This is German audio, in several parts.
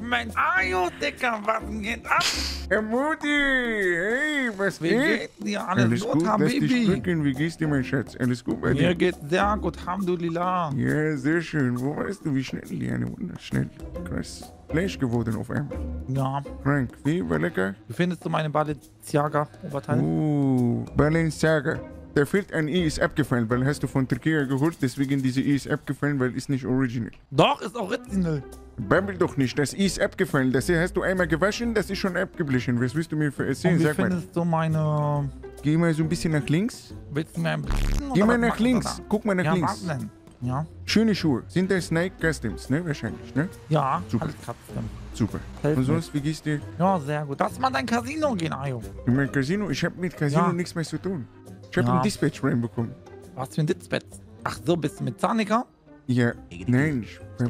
Mensch. Ajo, Dicker, was geht ab? Herr Mutti, hey, was Wie geht? geht's dir? Alles gut, lass dich Habibi? drücken. Wie geht's dir, mein Schatz? Alles gut bei dir? Mir geht's sehr gut, Alhamdulillah. Ja, sehr schön. Wo weißt du, wie schnell, Liane? Wunderschnell. Krass. Fleisch geworden auf einmal. Ja. Frank, wie? War lecker? Wie findest du meine Balenciaga-Oberteil? Balenciaga. Da fehlt ein I, ist abgefallen, weil hast du von Türkei geholt, deswegen diese I ist abgefallen, weil ist nicht original. Doch, ist original. Babbel doch nicht, das I ist abgefallen. Das hier hast du einmal gewaschen, das ist schon abgeblichen. Was willst du mir erzählen? Und wie Sag mal. findest du meine... Geh mal so ein bisschen nach links. Willst du mir ein Geh mal nach links. Guck mal nach Ja, links. was denn? Ja. Schöne Schuhe. Sind das Nike Customs, ne? Wahrscheinlich, ne? Ja, Super. alles Custom. Super. Helf Und mir. sonst, wie geht's dir? Ja, sehr gut. Lass mal dein Casino gehen, Ajo. In mein Casino? Ich hab mit Casino Ja. nichts mehr zu tun. Ich hab Ja. einen Dispatch reinbekommen. Was für ein Ditzbett? Ach so, bist du mit Zanika? Ja, nein,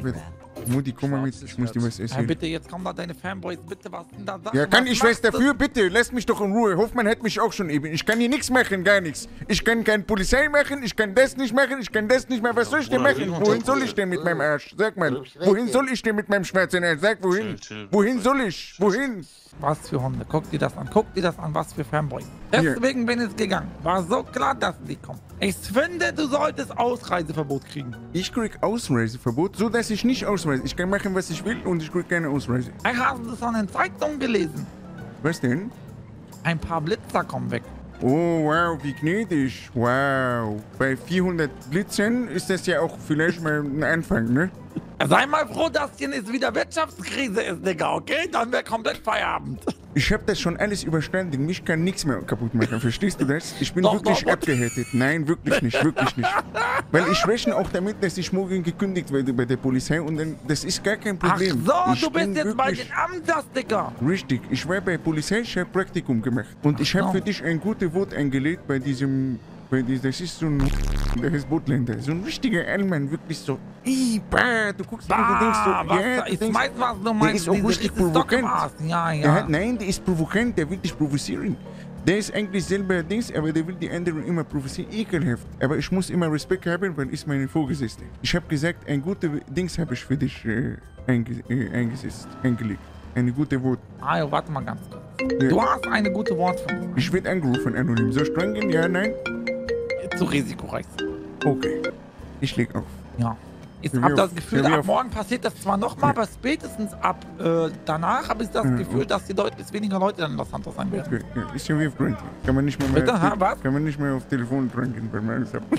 Mutti, komm mal mit, ich muss dir was Ja, erzählen. bitte, jetzt kommen da deine Fanboys. Bitte, was denn da sagen? Ja, kann Was ich was machst du? dafür? Bitte, lass mich doch in Ruhe. Hoffmann hat mich auch schon eben. Ich kann hier nichts machen, gar nichts. Ich kann keine Polizei machen, ich kann das nicht machen, ich kann das nicht mehr. Was soll ich denn machen? Wohin soll ich denn mit meinem Arsch? Sag mal, wohin soll ich denn mit meinem schwarzen Arsch? Sag, wohin? Wohin soll ich? Wohin? Was für Hunde? Guck dir das an. Guck dir das an, was für Fanboys. Deswegen bin ich gegangen. War so klar, dass die kommen. Ich finde, du solltest Ausreiseverbot kriegen. Ich krieg Ausreiseverbot, so dass ich nicht ausreise. Ich kann machen, was ich will und ich krieg keine Ausreise. Ich habe das an den Zeitungen gelesen. Was denn? Ein paar Blitzer kommen weg. Oh, wow, wie gnädig. Wow. Bei 400 Blitzern ist das ja auch vielleicht mal ein Anfang, ne? Sei mal froh, dass hier jetzt wieder Wirtschaftskrise ist, Digga, okay? Dann wäre komplett Feierabend. Ich habe das schon alles überstanden. Mich kann nichts mehr kaputt machen. Verstehst du das? Ich bin Doch, wirklich doch. abgehärtet. Nein, wirklich nicht. Wirklich nicht. Weil ich rechne auch damit, dass ich morgen gekündigt werde bei der Polizei und dann, das ist gar kein Ach Problem. so, Ich du bist bin jetzt bei wirklich- den Amtas, Digga. Richtig. Ich war bei Polizei, ich habe Praktikum gemacht. Und ich habe so. für dich ein gutes Wort eingelegt bei diesem... Das ist so ein... Der heißt Botländer. So ein richtiger Allmann. Wirklich so... Du guckst und du denkst so... was, Ja, du ich denkst, weiß, was du der meinst. ist auch Diese- richtig dieses Stock im provokant. Arsch. Ja, Der ja. hat, nein, der ist provokant, der will dich provozieren. Der ist eigentlich selber Dings, aber der will die anderen immer provozieren. Ekelhaft. Aber ich muss immer Respekt haben, weil ist meine Vorgesetzte. Ich habe gesagt, ein gutes Dings habe ich für dich eingelegt. Eine gute Wort. Ajo, warte mal ganz kurz. Ja. Du hast eine gute Wortfindung. Ich werde angerufen, anonym. Soll ich dran gehen? Ja, nein? Zu risikoreich. Okay. Ich leg auf. Ja. Ich Ja, habe wie das auf- Gefühl, ja, wie ab auf- morgen passiert das zwar nochmal, aber spätestens ab danach habe ich das Gefühl, dass die deutlich weniger Leute dann in Los Santos sein werden. Okay. Ja, ist ja wie auf Grindr. Kann man nicht mehr, Bitte, was? Kann man nicht mehr auf Telefon dran gehen, weil man alles hat.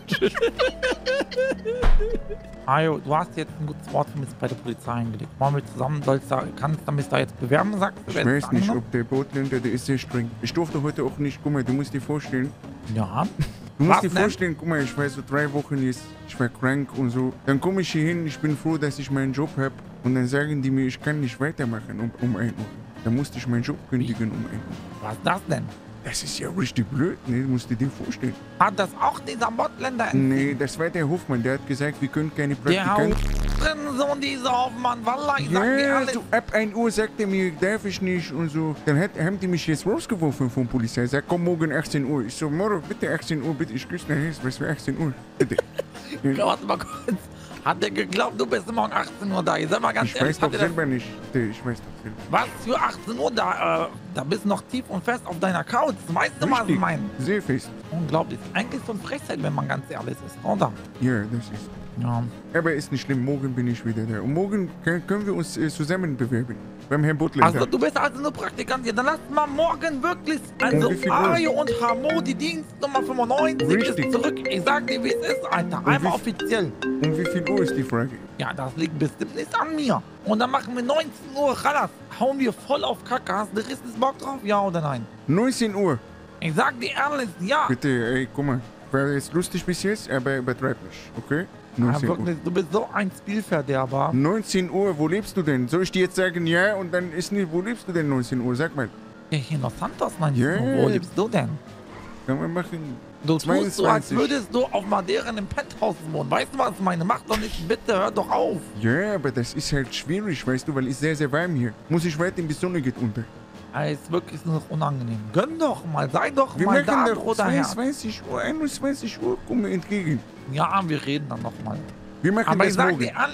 Ajo, du hast jetzt ein gutes Wort für mich bei der Polizei eingelegt. Wollen wir zusammen, kannst du mich da jetzt bewerben, sagst du? Ich Wer ist weiß nicht, angenommen? ob der Botländer, der ist sehr streng. Ich durfte heute auch nicht, guck mal, du musst dir vorstellen, Ja. Du musst Was dir denn? vorstellen, guck mal, ich war so 3 Wochen jetzt, ich war krank und so. Dann komme ich hier hin, ich bin froh, dass ich meinen Job habe. Und dann sagen die mir, ich kann nicht weitermachen um 1 Uhr. Dann musste ich meinen Job kündigen um 1 Uhr. Was ist das denn? Das ist ja richtig blöd, ne? Du musst dir den vorstellen. Hat das auch dieser Botländer Nee, das war der Hofmann, der hat gesagt, wir können keine Der Praktikanten... Sohn dieser Hoffmann, Wallah, ich sag dir Ja, alles. so ab 1 Uhr sagt er mir, darf ich nicht und so. Dann haben die mich jetzt rausgeworfen von Polizei. Sagt, komm morgen 18 Uhr. Ich so, morgen bitte 18 Uhr, bitte, ich küsse nach Hause. Was für 18 Uhr? Bitte. Warte mal kurz. Hat der geglaubt, du bist morgen 18 Uhr da? Ich sag mal ganz Ich ehrlich, weiß doch hat der das, selber nicht. Ich weiß doch selber. was für 18 Uhr da? Da bist du noch tief und fest auf deiner Couch. Weißt du, was ich Richtig. meine? Sehr fest. Unglaublich. Eigentlich so ein Frechheit, wenn man ganz ehrlich ist, oder? Ja, das ist. Ja. Aber ist nicht schlimm, morgen bin ich wieder da. Und morgen können wir uns zusammen bewerben. Beim Herrn Butler. Also du bist also nur Praktikant hier. Dann lass mal morgen wirklich, also wie viel Uhr? Ario und Hamo, die Dienstnummer 95 Richtig. ist zurück. Ich sag dir, wie es ist, Alter. Einmal wie- offiziell. Um wie viel Uhr ist die Frage? Ja, das liegt bestimmt nicht an mir. Und dann machen wir 19 Uhr, Chalas. Hauen wir voll auf Kacke. Hast du richtig Bock drauf? Ja oder nein? 19 Uhr. Ich sag dir ehrlich, ja. Bitte, ey, guck mal. War jetzt lustig bis jetzt, aber übertreib nicht, okay? Ja, 19 Uhr. wirklich, du bist so ein Spielverderber. 19 Uhr, wo lebst du denn? Soll ich dir jetzt sagen, ja, und dann ist nicht, wo lebst du denn 19 Uhr? Sag mal. Ja, hier in Los Santos, mein Ja. Junge. Wo lebst du denn? Können wir machen. Du tust so, als 22. würdest du auf Madeira in einem Penthouse wohnen. Weißt du, was ich meine? Mach doch nicht, bitte, hör doch auf. Ja, aber das ist halt schwierig, weißt du, weil es sehr, sehr warm hier. Muss ich warten, bis Sonne geht unter. Ja, ist wirklich nur noch unangenehm. Gönn doch mal, sei doch Wir mal machen da, doch Bruder Herr. 22 Uhr, 21 Uhr, komm mir entgegen. Ja, wir reden dann noch mal. Wir machen Aber ich das sag morgen. dir alle,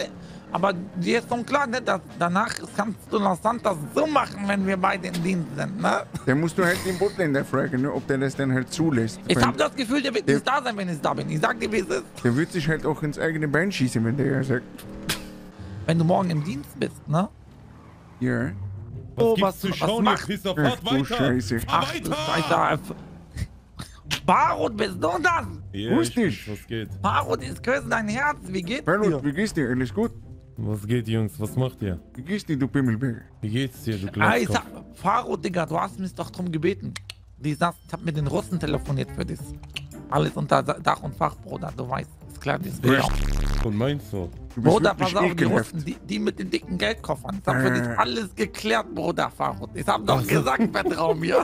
Aber dir ist schon klar, ne, dass danach kannst du Los Santos so machen, wenn wir beide im Dienst sind, ne? Dann musst du halt den Butländer fragen, ne, ob der das dann halt zulässt. Ich Weil hab das Gefühl, der wird nicht da sein, wenn ich da bin. Ich sag dir, wie es ist. der wird sich halt auch ins eigene Bein schießen, wenn der ja sagt, Wenn du morgen im Dienst bist, ne? ja. Oh, gibt's zu schauen, ihr Pisser? Ach Fahrt du weiter! Scheiße. Fahr Ach du weiter! Scheiße. Barut, bist du das? Ja, Wusst ich nicht. weiß, was geht? Barut, ich küsse dein Herz. Wie geht's Hallo, dir? wie geht's dir? Alles gut? Was geht, Jungs? Was macht ihr? Wie geht's dir, du Pimmelberger? Wie geht's dir, du Ich Glatzkopf? sag, Farut, Digga, du hast mich doch drum gebeten. Ich hab mit den Russen telefoniert für das. Alles unter Dach und Fach, Bruder. Du weißt, ist klar, das ist Wer und meinst du? Du bist Bruder, wirklich pass auf, die ekelhaft. Russen, die mit den dicken Geldkoffern. Ich hab für dich alles geklärt, Bruder, Farut. Ich hab doch Ach so. gesagt, vertrau mir.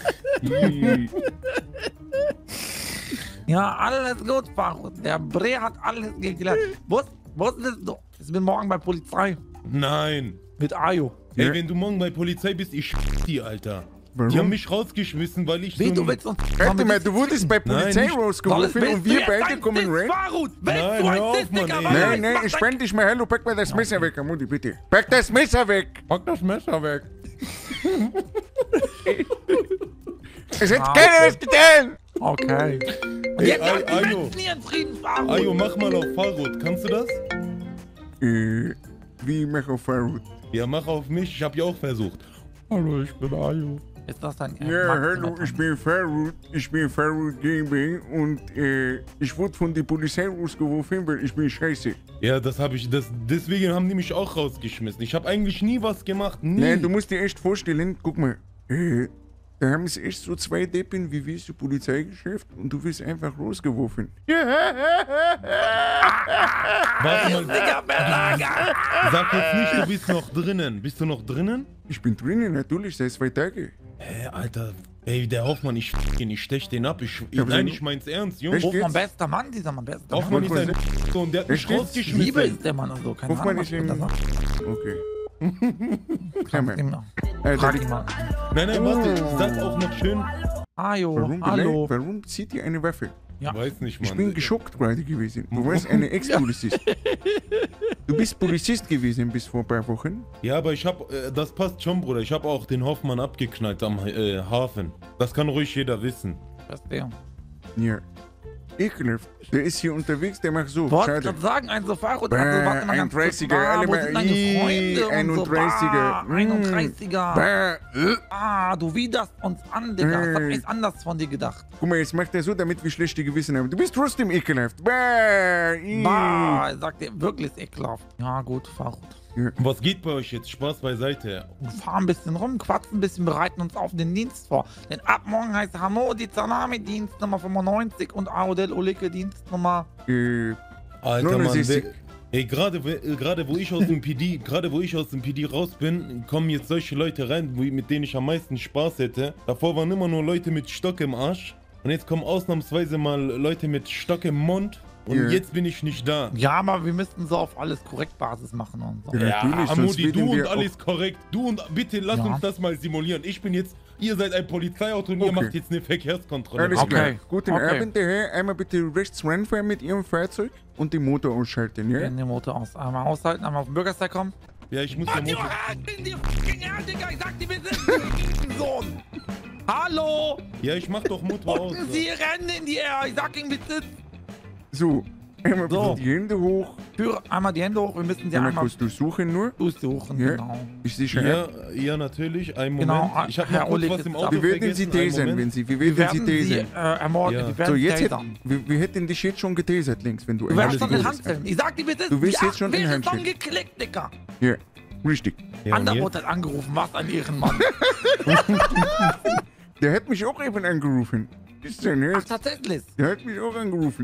Ja, alles gut, Farut. Der Bre hat alles geklärt. Wusstest du? Ich bin morgen bei Polizei. Nein! Mit Ayo. Ey, Ja. wenn du morgen bei Polizei bist, ich die, Alter. Warum? Die haben mich rausgeschmissen, weil ich Wie, so du ein- willst uns... Warte mal, du wurdest bei Polizei nicht. rausgerufen und wir beide kommen rein? Farut, Nein, willst du hör ein auf, Sis, Mann, Digga? ey. Was Nein, nein, macht ich dein- spann dich mal. Hallo, pack mal das Messer weg, Mutti, bitte. Pack das Messer weg. Pack das Messer weg. Es hätte keiner was getan. Okay. Und Ey, jetzt lass die Ayo. Menschen hier in Frieden, Farut. Ayo, mach mal auf Farut. Kannst du das? Wie mach auf Farut? Ja, mach auf mich. Ich hab ja auch versucht. Hallo, ich bin Ayo. Ist das dein Ja, Max, hallo, ich bin Farut. Ich bin Farut GB und ich wurde von der Polizei rausgerufen, weil ich bin scheiße. Ja, deswegen haben die mich auch rausgeschmissen. Ich habe eigentlich nie was gemacht, nie. Nein, du musst dir echt vorstellen, guck mal, da haben es echt so zwei Deppen wie wir zum Polizeigeschäft und du wirst einfach rausgeworfen. Warte mal, Digga, Belager. sag jetzt nicht, du bist noch drinnen. Bist du noch drinnen? Ich bin drinnen, natürlich, seit 2 Tagen. Hä, Alter, ey, der Hoffmann, ich stech den ab. Ja, Nein, wenn- ich mein's ernst, Junge. Echt? Hoffmann, bester Mann, dieser Mann, bester Mann. Hoffmann ist ein und der hat mich Echt jetzt? Liebe rausgeschmissen. ist der Mann also, keine Hoffmann Ahnung, ist in... was das sagt. Okay. Frag mal. ihn mal. Da Frag liegt- ihn mal. Nein, warte, sag auch noch schön. Ajo, Warum, hallo. warum zieht ihr eine Waffe? Ja. Weiß nicht, Ich Mann. bin geschockt gerade gewesen. Du warst eine Ex-Polizist. Du bist Polizist gewesen bis vor ein paar Wochen. Ja, aber ich hab, das passt schon, Bruder. Ich hab auch den Hoffmann abgeknallt am Hafen. Das kann ruhig jeder wissen. Verstehe. Ja. Ekelhaft. Der ist hier unterwegs, der macht so. Wollte Schade. gerade sagen, ein Sofaro, Bäh, also warte mal ganz kurz. 31er, alle Wo mal- sind deine Freunde und so? 31er. 31er. Bäh, Du widerst uns an, Digga. Ich hab echt anders von dir gedacht. Guck mal, jetzt macht er so, damit wir schlechte Gewissen haben. Du bist trotzdem ekelhaft. Bäh, Bah, sagt er wirklich ekelhaft. Ja, gut, fahr gut. Was geht bei euch jetzt? Spaß beiseite. Wir fahren ein bisschen rum, quatschen ein bisschen, bereiten uns auf den Dienst vor. Denn ab morgen heißt Hamodi Zanami Dienst Nummer 95 und Audel Olike Dienst Nummer... Alter, Mann, 69. ey, gerade wo ich aus dem PD raus bin, kommen jetzt solche Leute rein, mit denen ich am meisten Spaß hätte. Davor waren immer nur Leute mit Stock im Arsch. Und jetzt kommen ausnahmsweise mal Leute mit Stock im Mund. Und Ja. jetzt bin ich nicht da. Ja, aber wir müssten so auf alles Korrektbasis machen und so. Ja, natürlich, sonst Amudi, werden du und wir alles korrekt. Du und bitte lass Ja. uns das mal simulieren. Ich bin jetzt, ihr seid ein Polizeiauto und ihr Okay. macht jetzt eine Verkehrskontrolle. Alles Okay. klar. Guten Okay. Abend, der Herr. Einmal bitte rechts ranfahren mit Ihrem Fahrzeug und den Motor ausschalten, ja? Den Motor aus. Einmal aushalten, einmal auf den Bürgersteig kommen. Ja, ich muss ja Motor... in die fucking Erde, Digga. Ich sag dir, wir sind Sohn. Hallo. Ja, ich mach doch Motor aus. Unten Sie rennen in die Erde. Ich sag Ihnen, bitte. So, einmal So. bitte die Hände hoch. Führe einmal die Hände hoch. Wir müssen sie Einmal einmal kurz durchsuchen nur. durchsuchen. Ja. Genau. Ich sehe schon. Ja, natürlich. Einen Moment. Genau, Ich habe Herr noch kurz Oleg was ist im da. Auto Wir werden Sie vergessen. Einen tasern, Moment. wenn Sie. Wir Wir werden Sie werden Sie tasern. ermorden. Ja. Wir werden So, Sie jetzt tasern. wir hätten dich jetzt schon getasert links, wenn du Du wirst Alles schon in gut. Handschellen. Ich sag dir, bitte. Du wirst jetzt schon in Handschellen. Handschellen. schon geklickt, Digga. Ja, richtig. Ja, und Anderbrot jetzt? hat angerufen. Was an Ihren Mann. Der hat mich auch eben angerufen. Ist der Ach, nicht? tatsächlich. Der hat mich auch angerufen.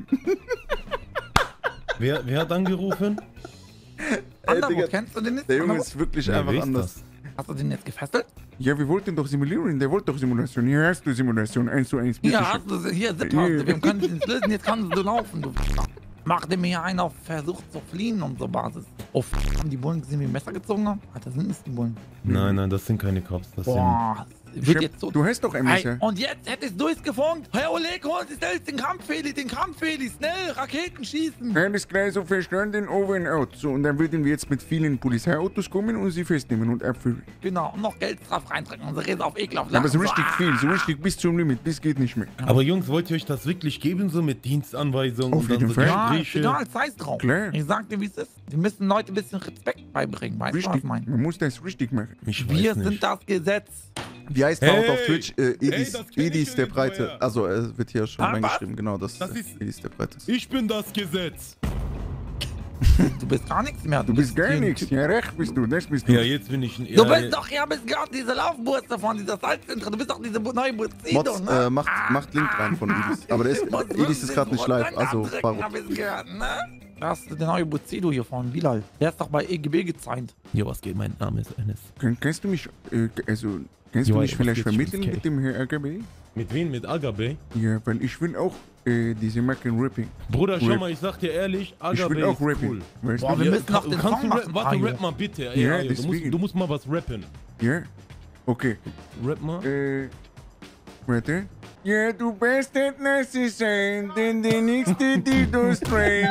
Wer hat angerufen? Anderbrot, kennst du den nicht? Der Junge Anderbrot? ist wirklich Ja, einfach wer ist anders. das? Hast du den jetzt gefesselt? Ja, wir wollten doch simulieren. Der wollte doch Simulation. Hier hast du Simulation 1:1. Hier bitteschön. hast du sie. Hier, Zip hast du. Wir können es nicht lösen. Jetzt kannst du laufen, du F***er. Macht mir hier einen auf Versuch zu fliehen und so Basis. Oh, haben die Bullen gesehen, wie ein Messer gezogen haben? Alter, sind es die Bullen. Nein, das sind keine Cops. Das Boah, Ich wird hab, jetzt so... du hast doch Ey, MS. und jetzt hättest du es gefunden. Herr Oleg, holt sich selbst den Kampffeli, schnell, Raketen schießen. Alles klar, so verstanden, over and out. So, und dann würden wir jetzt mit vielen Polizeiautos kommen und sie festnehmen und abführen. Genau, und noch Geldstrafe reindrücken und sie reden auf ekelhaft. Aber so richtig viel, so richtig bis zum Limit, bis geht nicht mehr. Aber Jungs, wollt ihr euch das wirklich geben, so mit Dienstanweisungen Auf und dann jeden so Fall. Ja, ist Gespräche? egal, scheiß drauf. Klar. Ich sag dir, wie es ist. Wir müssen Leute ein bisschen Respekt beibringen, weißt du, was Richtig, ich meine? man muss das richtig machen. Ich weiß Wir nicht. sind das Gesetz. Wie heißt Hey! der auf Twitch? Edis, das kenn ich Edis der irgendwoher. Breite. Also, er wird hier schon Ah, was? reingeschrieben, genau, das Das ist- Edis der Breite. Ich bin das Gesetz. Du bist gar nichts mehr. Du bist gar hier ein nichts. Typ. Ja, recht bist du, das bist du. Ja, jetzt bin ich ein... Du bist doch, ja, bist gerade diese Laufburste von dieser Salzzentra. Du bist doch diese neue Buzido, Mods, ne? macht Link rein von Edis. Aber der ist, Edis ist gerade nicht live, also Farut. Hab ich gehört, ne? Das ist der neue Buzido hier von Bilal. Der ist doch bei EGB gezeigt. Jo, was geht? Mein Name ist Enes. Kannst du mich, kannst du Ja, mich was vielleicht geht, vermitteln Schwanz, mit dem Herr RGB? Mit wem? Mit Agabe? Ja, weil ich will auch diese Marken Rapping. Bruder, schau Rap. mal, ich sag dir ehrlich, Ich Agabe will auch ist Rapping. cool. Weißt Boah, du? wir müssen noch den Kannst Song du machen. warte, Ayo. rap mal bitte. Ey, Ja, Ayo, deswegen. du musst mal was rappen. Ja? Okay. Rap mal. Warte. Ja, du bist nicht nasse sein, denn der nächste Didos Train.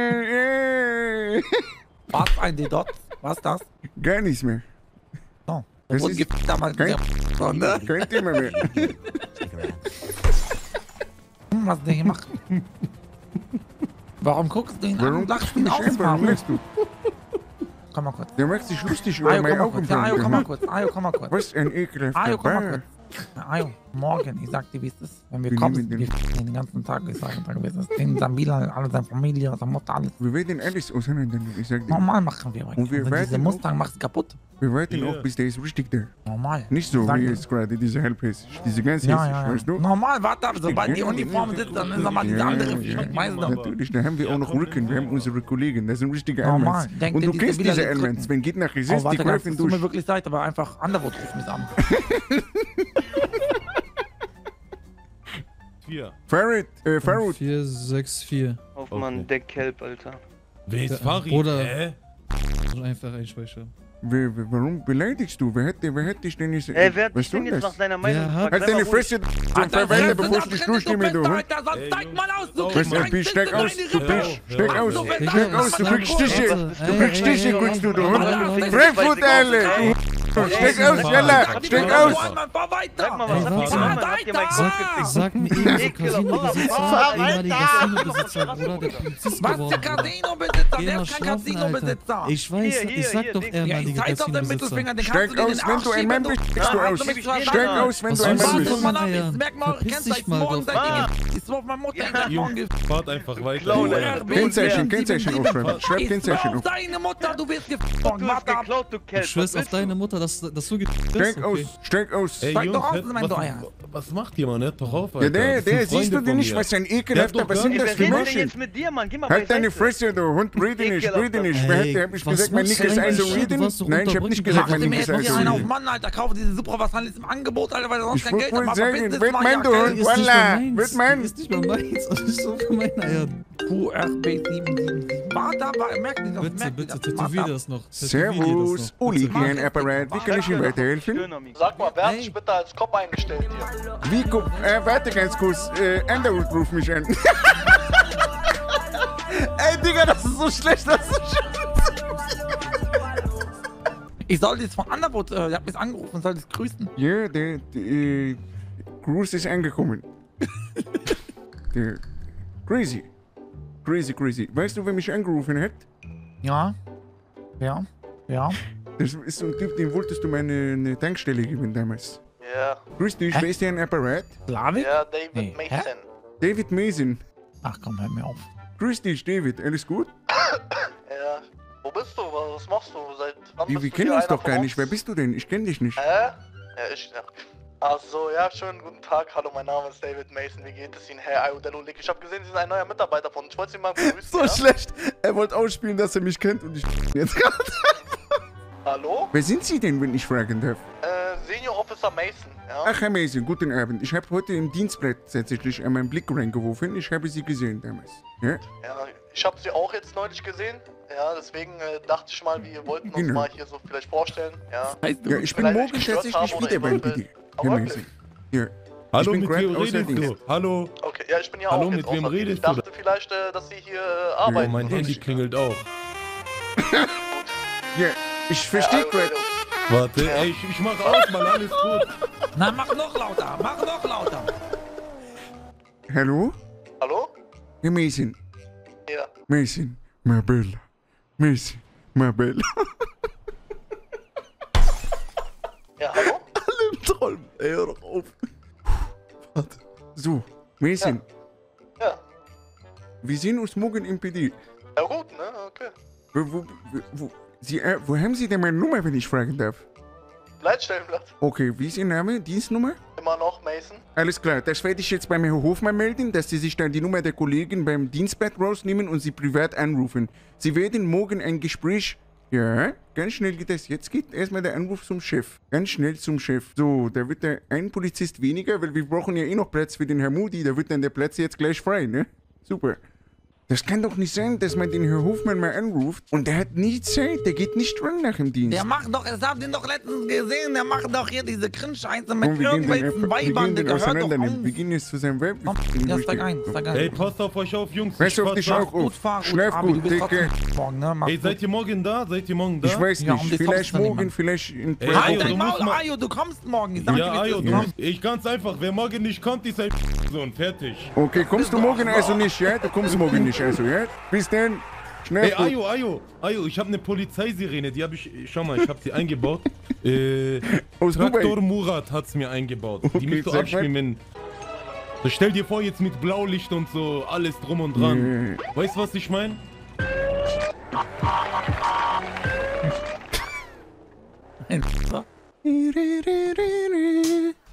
Was ein Dot? Was das? Gar nichts mehr. Oh. Das Das wurde ist gefickt damals. kein- So, ne? Kein Thema mehr. Was der hier macht? Warum guckst du ihn an Warum und lachst guckst du ihn mich aus, an? Warum Mann? lachst du? Komm mal kurz. Der macht sich lustig über Ayo, meine komm mal kurz. Ja, Ayo, komm mal kurz. Ayo, komm mal kurz. Was ein ekelhafter Ayo, komm mal Bart. kurz. Ja, Ayo, morgen, ich sag dir, wie es ist. Wenn wir Wir kommen, nehmen wir den ganzen Tag, ich sag dir, wie es ist. Den Sambila, alle seine Familie, seine Mutter, alles. Wir werden alles auseinandernehmen. Ich sag dir. Normal machen wir. Und wir Wenn diese werden Mustang macht's kaputt. Wir warten Ja. auch, bis der ist richtig da. Normal. Nicht so Sag wie dir. jetzt gerade, diese halbhässig. Diese ganz Ja, hässlich, ja, ja. weißt du? Normal, warte ab, sobald die Uniform sitzt, dann ist nochmal diese Ja, andere ja, Fischung, ja. weißt du? Natürlich, da haben wir auch noch Rücken. Wir haben unsere Kollegen, das sind richtige Normal. Elements. Denkt Und ihr, du diese kennst Bilder diese sind Elements. Rücken? Wenn geht nach Oh, Resist, die warte, ganz, greifen es tut mir durch. wirklich leid, aber einfach Underwood ruft mich an. 4. Farut, 464. Auf Okay. Mann, der Kelp, Alter. Wer ist Ja, Farid? Bruder. Hä? Einfach einspeichern. warum beleidigst du? Wer hat dich denn nicht... Ey, wer hat was dich denn soll jetzt das? nach deiner Meinung Wer gefragt? Halt Sei deine mal ruhig. Fresse und verweile, bevor ich dich durchstimme, du. Alter, sonst Ey, steig Jungs, mal aus, du auf, kriegst Mann. einen Steig Sitz in aus, deine du Rippe. Bitch. Steig Hör aus, auf. steig aus, du kriegst Stiche. Du kriegst Stiche, kriegst du, du Hund. Ey, Frankfurt, alle. Steig aus, schneller. Steig aus. Fahr weiter. Sag mal, was Ey, habt ihr warte. gemacht? Habt ihr mein Kopf gefickt? Sag mir eben, so Ekelhaft. Casino-Besitzer, ehemaliger Fahr Casino-Besitzer, Bruder, der Polizist Was geworden. der Casino-Besitzer? Geh Der mal ist kein schlafen, Alter. Casino-Besitzer. Ich weiß, Hier, ich sag hier, doch Ding. Ja, ich ehemaliger zeig auf den Casino-Besitzer. Mittelfinger, den Steig kannst du dir aus, in den wenn Arsch du ein schieben, Mann bist, steigst du Ah, aus. hast mich verstanden? Steig aus, wenn Was du ein sollst Mann du bist. von Mann, Eiern? jetzt merk mal, Verpiss kennst dich seit mal morgen, doch. seit ich auf meine Mutter in der Jungs, Morgen fahrt einfach weiter. Klauen, Jungs. Alter. Kennzeichen aufschreiben. Schreib Ich Kennzeichen schwör auf auf. deine Mutter, du wirst gefickt. Du hast Warte ab. geklaut, du Kelp. Du schwörst Was auf willst du? deine Mutter, dass du gefickt Steig bist? aus, Okay. steig aus. Ey, Steig Jungs, doch aus, hört- mein Deuer. was macht ihr, Mann? Hört doch auf, Ja, Alter. der Das sind siehst du Freunde den von nicht, mir. was ein Der ekelhafter, hat doch was gar sind Ey, das wer für redet denn Menschen? jetzt mit dir, Mann? Geh mal Halt deine beiseite. Fresse, du Hund, rede nicht, rede nicht. Wer Ey, hab ich was gesagt, mein machst Nick du ist eigentlich? einzureden? Du warst doch Nein, ich hab nicht gesagt, mein Mach Nick mir ist jetzt hier einen auf einzureden. Mann, Alter. Kaufe diese Supra, was ist im Angebot, Alter, weil du sonst Ich kein wollte Geld wohl hast. sagen, wird mein du Hund, Die ist nicht voila, mal meins. wird mein. Die ist nicht mal meins. Das ist so von meinen Eiern. QRB777. Warte, merk dir das, Bitte, merk dir bitte, das. tätowier Warte. das noch. Tätowier dir das Servus, noch. Uli, Bitte. hier ein Apparat. Wie kann ich Ihnen weiterhelfen? Stirn, amigo. Sag mal, wer hat Ey. dich bitte als Kopf eingestellt hier? Wie, warte ganz kurz, Underwood ruft mich an. Ey, Digga, das ist so schlecht, das ist so schlecht. Ich soll das von Underwood, der hat mich angerufen, soll das grüßen. Ja, der Gruß ist angekommen. Der Crazy. Crazy. Weißt du, wer mich angerufen hat? Ja. Das ist so ein Typ, dem wolltest du eine Tankstelle geben damals. Ja, Grüß dich, wer ist hier ein Apparat? Slavik? ja, David Nee. Hä? Mason. David Mason. Ach komm, hör mir auf. Grüß dich, David. Alles gut? Ja. Wo bist du? Was machst du? Seit wann Wir bist du kennen hier uns einer doch von gar uns? nicht. Wer bist du denn? Ich kenne dich nicht. Ja, ich ja. Also, ja, schönen guten Tag. Hallo, mein Name ist David Mason. Wie geht es Ihnen, Herr Ayudelulik? Ich habe gesehen, Sie sind ein neuer Mitarbeiter von uns. Ich wollte Sie mal begrüßen. So ja? schlecht. Er wollte ausspielen, dass er mich kennt und ich jetzt gerade. Hallo? Wer sind Sie denn, wenn ich fragen darf? Senior Officer Mason, ja? Ach, Herr Mason, guten Abend. Ich habe heute im Dienstblatt tatsächlich meinen Blick reingeworfen. Ich habe Sie gesehen damals. Ja? Ja, ich habe sie auch jetzt neulich gesehen. Ja, deswegen dachte ich mal, wir wollten uns Genau. mal hier so vielleicht vorstellen, ja? Heißt du? Ja, ich bin Vielleicht morgen gestört tatsächlich habe oder wieder beim eventuell- PD. Herr Aber Mason. Ja. Hallo, bin mit Grant wem aus der redest du? Dienst. Hallo? Okay, ja, ich bin ja Hallo, auch mit jetzt wem außer Dienst. redest Ich du dachte vielleicht, dass sie hier arbeiten. Oh, mein oder Handy nicht. klingelt auch. Ja, ich verstehe Ja, gerade. Warte, ey, ich mach aus, Mann, alles gut. Na, mach noch lauter, mach noch lauter. Hallo? Hallo? Herr Mason. Ja. Mason. Marbella. Mason. Marbella. Ja, hallo? Troll, ey, hör doch auf. Warte. So, Mason. Ja. Wir sehen uns morgen im PD. Ja gut, ne? Okay. Wo haben Sie denn meine Nummer, wenn ich fragen darf? Leitstellenblatt. Okay, wie ist Ihr Name? Dienstnummer? Immer noch Mason. Alles klar, das werde ich jetzt beim Herrn Hofmann melden, dass Sie sich dann die Nummer der Kollegen beim Dienstblatt rausnehmen und Sie privat anrufen. Sie werden morgen ein Gespräch... Ja, ganz schnell geht das. Jetzt geht erstmal der Anruf zum Chef. Ganz schnell zum Chef. So, da wird der ein Polizist weniger, weil wir brauchen ja eh noch Platz für den Herrn Moody. Da wird dann der Platz jetzt gleich frei, ne? Super. Das kann doch nicht sein, dass man den Herrn Hofmann mal anruft und der hat nie Zeit, der geht nicht dran nach dem Dienst. Der macht doch, das habt ihr doch letztens gesehen, der macht doch hier diese Cringe-Scheiße mit Komm, wir gehen den irgendwelchen einfach, wir Weibern, gehen den Digga, hör doch auseinandernehmen. Wir auf. gehen jetzt zu seinem Weib. Komm, ja, steig ein, steig ein. Ey, passt auf euch auf, Jungs. Pass auf fahr dich da. auch auf. fahr Schlaf Abi, du gut, bist Dicke. trotzdem morgen, ne? Mach Ey, gut. seid ihr morgen da? Seid ihr morgen da? Ich weiß Ja, nicht, um die vielleicht Songs zu nehmen. morgen, vielleicht in Ey, zwei Ayo, Halt du dein musst Maul, mal- Ayo, du kommst morgen. Ich sag Ja, dir, wie Ayo, es du ist. musst, ich ganz einfach, wer morgen nicht kommt, ist ein Sohn, fertig. Okay, kommst du morgen also nicht, ja? Du kommst morgen nicht also, ja? Bis dann. Schnell. Ey, Ayo, ich habe eine Polizeisirene, die habe ich, schau mal, ich habe sie eingebaut. Aus Traktor Dubai. Murat hat's mir eingebaut. Die Okay, musst du sag abspielen, wenn... So, stell dir vor, jetzt mit Blaulicht und so, alles drum und dran. Weißt du, was ich meine? Ein